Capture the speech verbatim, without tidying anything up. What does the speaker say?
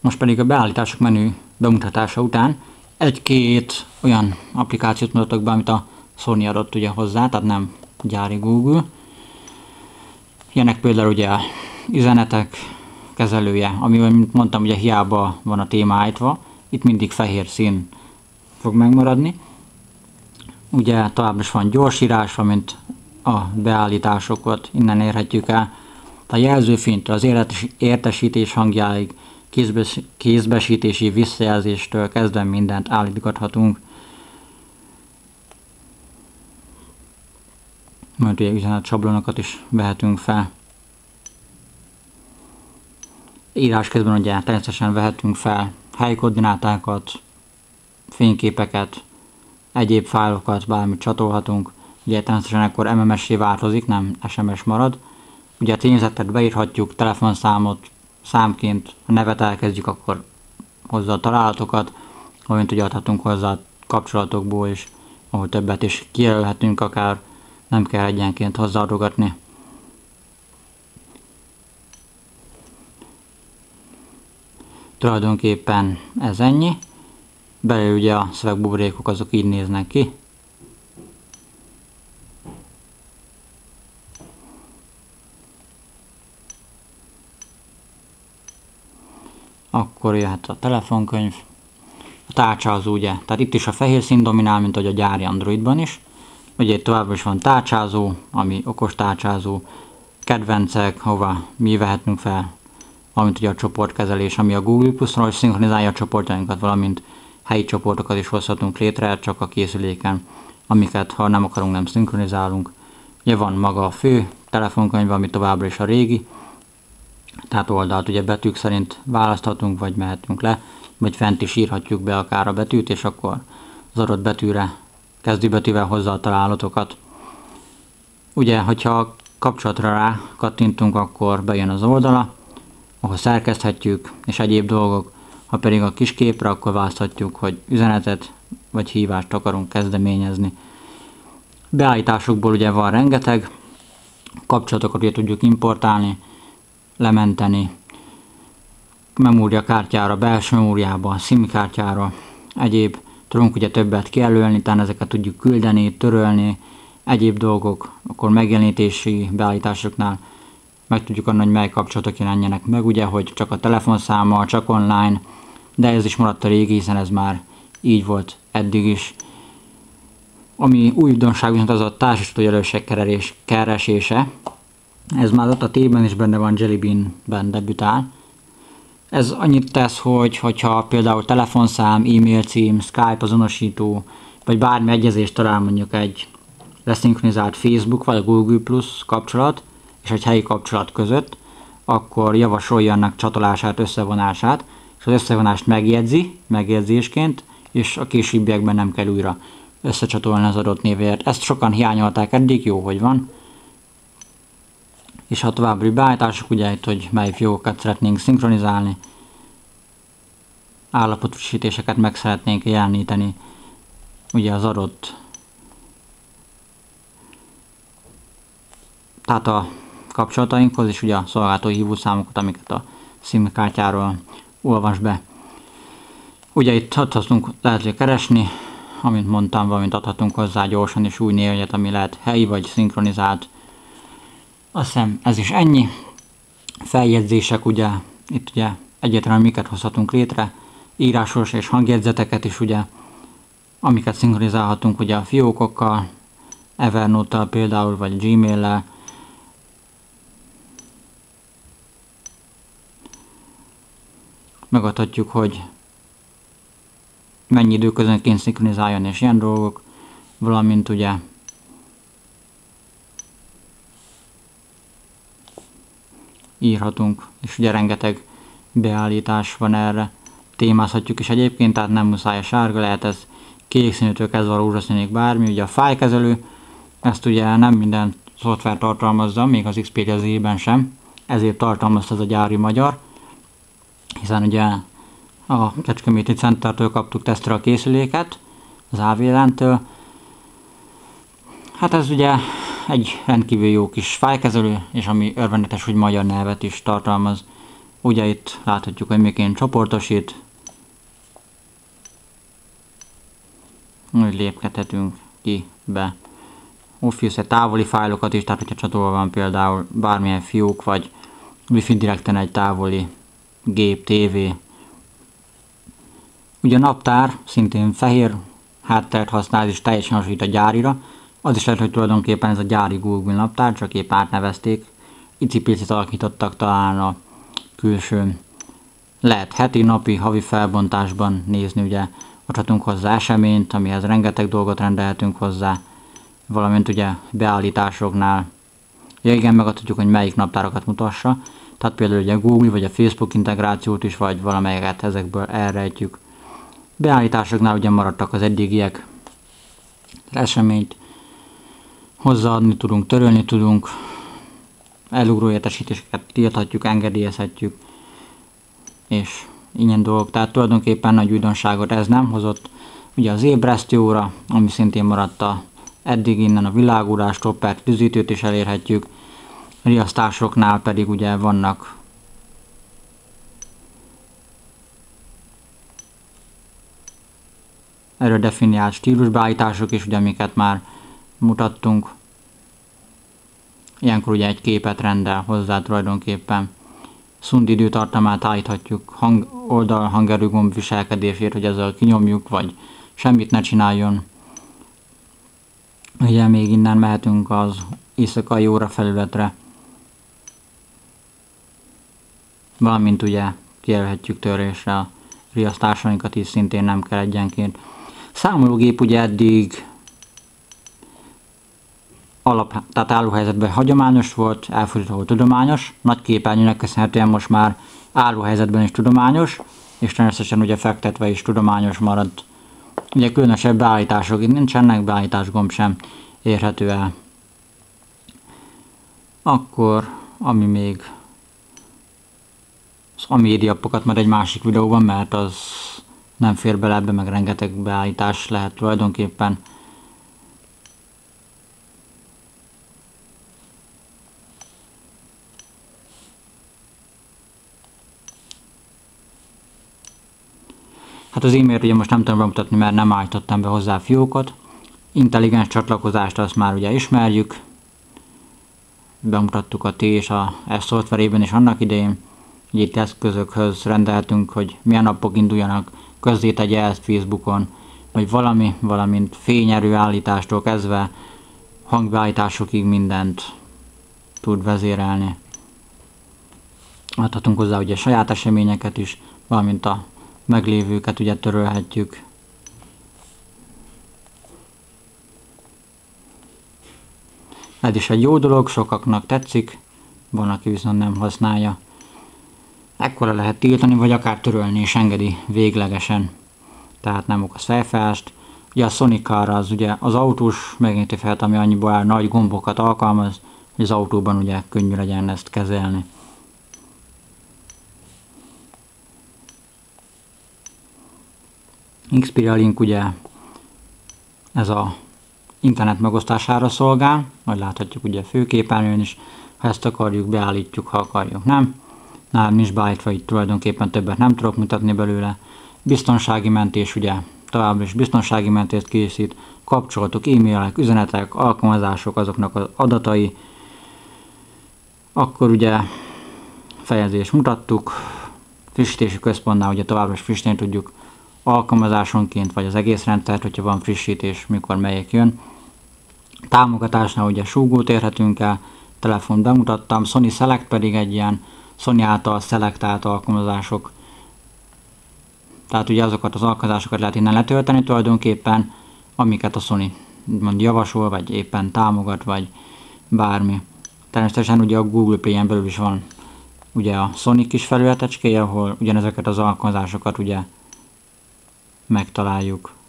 Most pedig a beállítások menü bemutatása után egy-két olyan applikációt mutatok be, amit a Sony adott ugye hozzá, tehát nem gyári Google. Ilyenek például ugye a üzenetek kezelője, ami, mint mondtam, ugye hiába van a téma állítva, itt mindig fehér szín fog megmaradni. Ugye továbbra is van gyorsírás, amint a beállításokat innen érhetjük el. A jelzőfénytől az értesítés hangjáig, kézbes, kézbesítési visszajelzéstől kezdve mindent állítgathatunk. Majd ugye üzenet sablonokat is vehetünk fel. Írás közben ugye természetesen vehetünk fel helykoordinátákat, fényképeket, egyéb fájlokat, bármit csatolhatunk. Ugye természetesen akkor em em es-é változik, nem es em es marad. Ugye a tényzetet beírhatjuk, telefonszámot, számként, a nevet elkezdjük, akkor hozzá a találatokat, amint ugye adhatunk hozzá a kapcsolatokból is, ahol többet is kijelölhetünk, akár nem kell egyenként hozzáadogatni. Tulajdonképpen ez ennyi. Belül ugye a szövegbuborékok azok így néznek ki. Akkor jöhet a telefonkönyv. A tárcsázó ugye, tehát itt is a fehér szín dominál, mint ahogy a gyári Androidban is. Ugye itt továbbra is van tárcsázó, ami okos tárcsázó, kedvencek, hova mi vehetünk fel, valamint ugye a csoportkezelés, ami a Google Plus-ról is szinkronizálja a csoportjainkat, valamint helyi csoportokat is hozhatunk létre, csak a készüléken, amiket ha nem akarunk, nem szinkronizálunk. Ugye van maga a fő telefonkönyv, ami továbbra is a régi, tehát oldalt ugye betűk szerint választhatunk, vagy mehetünk le, vagy fent is írhatjuk be akár a betűt, és akkor az adott betűre, kezdőbetűvel hozza a találatokat. Ugye, hogyha kapcsolatra rá kattintunk, akkor bejön az oldala, ahol szerkeszthetjük, és egyéb dolgok. Ha pedig a kis képre, akkor választhatjuk, hogy üzenetet vagy hívást akarunk kezdeményezni. Beállításokból ugye van rengeteg, kapcsolatokat ugye tudjuk importálni, lementeni, memóriakártyára, belső memóriába, SIM kártyára, egyéb, tudunk ugye többet kijelölni, tehát ezeket tudjuk küldeni, törölni, egyéb dolgok, akkor megjelenítési beállításoknál meg tudjuk adni, hogy mely kapcsolatok jelenjenek meg, ugye, hogy csak a telefonszámmal, csak online, de ez is maradt a régi, hiszen ez már így volt eddig is. Ami újdonság viszont az a társító jelölések keresése. Ez már ott a T-ben is benne van, Jelly Bean-ben debütál. Ez annyit tesz, hogy hogyha például telefonszám, e-mail cím, Skype azonosító, vagy bármi egyezést talál mondjuk egy leszinkronizált Facebook vagy a Google Plus kapcsolat, és egy helyi kapcsolat között, akkor javasolja annak csatolását, összevonását, és az összevonást megjegyzi, megjegyzésként, és a későbbiekben nem kell újra összecsatolni az adott névért. Ezt sokan hiányolták eddig, jó, hogy van. És ha további beállítások, ugye itt, hogy mely fiókokat szeretnénk szinkronizálni, állapotfrissítéseket meg szeretnénk jeleníteni, ugye az adott, tehát a kapcsolatainkhoz, és ugye a szolgáltatói hívószámokat, amiket a SIM kártyáról olvas be. Ugye itt adhatunk, lehet keresni, amint mondtam, valamint adhatunk hozzá gyorsan és új névjegyet, ami lehet helyi vagy szinkronizált. Azt hiszem ez is ennyi. Feljegyzések, ugye itt ugye egyáltalán miket hozhatunk létre, írásos és hangjegyzeteket is ugye, amiket szinkronizálhatunk ugye a fiókokkal, Evernote-tal például, vagy Gmail-lel. Megadhatjuk, hogy mennyi időközönként szinkronizáljon és ilyen dolgok, valamint ugye írhatunk, és ugye rengeteg beállítás van erre. Témázhatjuk is egyébként, tehát nem muszáj a sárga, lehet ez kék színűtől kezdve a rózsaszínig bármi. Ugye a fájlkezelő, ezt ugye nem minden szoftver tartalmazza, még az Xperia Z-ben sem, ezért tartalmazta ez a gyári magyar, hiszen ugye a Kecskeméti Centertől kaptuk tesztre a készüléket, az á vé el-től. Hát ez ugye egy rendkívül jó kis fájlkezelő, és ami örvendetes, hogy magyar nyelvet is tartalmaz. Ugye itt láthatjuk, hogy miként csoportosít. Úgy lépkedhetünk ki be Office-e távoli fájlokat is, tehát hogyha csatolva van például bármilyen fiók, vagy wifi direkten egy távoli gép, tévé. Ugye a naptár szintén fehér hátteret használ, és teljesen hasonlít a gyárira. Az is lehet, hogy tulajdonképpen ez a gyári Google naptár, csak épp átnevezték. Icipicit alakítottak talán a külső. Lehet heti, napi, havi felbontásban nézni, ugye adhatunk hozzá eseményt, amihez rengeteg dolgot rendelhetünk hozzá, valamint ugye beállításoknál. Ja igen, megadhatjuk, hogy melyik naptárakat mutassa. Tehát például ugye a Google vagy a Facebook integrációt is, vagy valamelyiket ezekből elrejtjük. Beállításoknál ugye maradtak az eddigiek. Az eseményt hozzáadni tudunk, törölni tudunk, elugró értesítéseket tilthatjuk, engedélyezhetjük, és ilyen dolgok. Tehát tulajdonképpen nagy újdonságot ez nem hozott. Ugye az ébresztő óra, ami szintén maradt a eddig, innen a világórás, stoppert, tüzítőt is elérhetjük. Riasztásoknál pedig ugye vannak erről definiált stílusbeállítások is, ugye, amiket már mutattunk. Ilyenkor ugye egy képet rendel hozzá tulajdonképpen. Szund időtartamát állíthatjuk, hang, oldal hangerő gomb viselkedését, hogy ezzel kinyomjuk, vagy semmit ne csináljon. Ugye még innen mehetünk az éjszakai óra felületre. Valamint ugye kijelölhetjük törlésre a riasztásainkat is, szintén nem kell egyenként. Számológép ugye eddig alap, tehát állóhelyzetben hagyományos volt, elfordítva volt tudományos, nagy képernyőnek köszönhetően most már állóhelyzetben is tudományos, és természetesen ugye fektetve is tudományos maradt. Ugye különösebb beállítások itt nincsenek, beállítás gomb sem érhető el. Akkor, ami még a médiapokat majd egy másik videóban, mert az nem fér bele ebbe, meg rengeteg beállítás lehet tulajdonképpen. Hát az e-mailt ugye most nem tudom bemutatni, mert nem állítottam be hozzá fiókot. Intelligens csatlakozást azt már ugye ismerjük. Bemutattuk a T és a S szoftverében is annak idején. Ugye itt eszközökhöz rendelhetünk, hogy milyen appok induljanak, közzétegye ezt Facebookon, vagy valami, valamint fényerő állítástól kezdve hangbeállításokig mindent tud vezérelni. Adhatunk hozzá ugye saját eseményeket is, valamint a meglévőket ugye törölhetjük. Ez is egy jó dolog, sokaknak tetszik, van, aki viszont nem használja. Ekkora lehet tiltani, vagy akár törölni és engedi véglegesen. Tehát nem okoz fejfájást. Ugye a Sony Car az ugye az autós megnyitó felett, ami annyiból áll, nagy gombokat alkalmaz, hogy az autóban ugye könnyű legyen ezt kezelni. Xperia Link ugye ez a internet megosztására szolgál, ahogy láthatjuk ugye a főképernyőn is, ha ezt akarjuk, beállítjuk, ha akarjuk, nem. Nálam nincs beállítva, így tulajdonképpen többet nem tudok mutatni belőle. Biztonsági mentés, ugye továbbra is biztonsági mentést készít, kapcsolatok, e-mailek, üzenetek, alkalmazások, azoknak az adatai. Akkor ugye fejezést mutattuk, frissítési központnál ugye továbbra is frissíteni tudjuk alkalmazásonként, vagy az egész rendszert, hogyha van frissítés, mikor melyik jön. Támogatásnál ugye súgót érhetünk el, telefont bemutattam, Sony Select pedig egy ilyen Sony által szelektált alkalmazások. Tehát ugye azokat az alkalmazásokat lehet innen letölteni tulajdonképpen, amiket a Sony mond javasol, vagy éppen támogat, vagy bármi. Természetesen ugye a Google Play-en belül is van ugye a Sony kis felületecskéje, ahol ugyanezeket az alkalmazásokat ugye megtaláljuk.